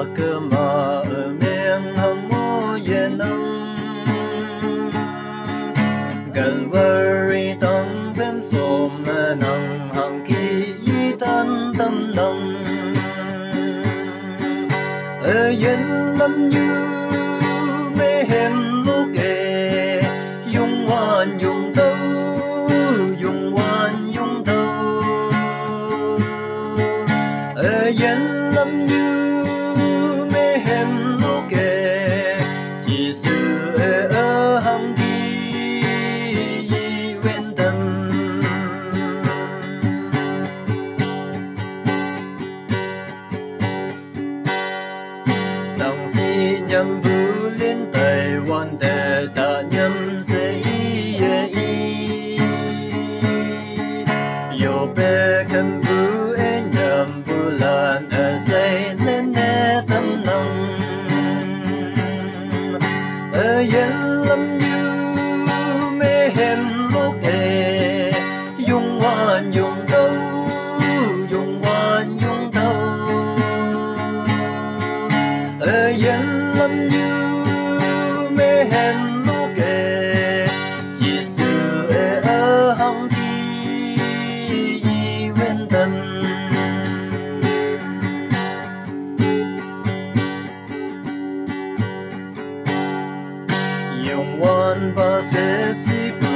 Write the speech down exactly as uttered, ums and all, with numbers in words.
cơ mà ở miệng hầm mô yên nâng gần vơi tâm phim xôm nâng hàng kỳ y tan tâm nâng ở yên lâm như mê hềm lúc kề dung hoan dung tâu dung hoan dung tâu ở yên lâm như mê hềm lúc kề chỉ sự ở hằng kỳ quên tâm sang si nhầm vu liên tài quan đề ta nhầm sẽ y y yo bé khăn vu e nhầm vu lan ở dây lên nè tâm nông ở yên lâm như mê hềm lúc kề dung hoan dung tâu dung hoan dung tâu ở yên lâm như mê hềm lúc kề chỉ sự ở hằng kỳ quên tâm dùng hoan và xếp xếp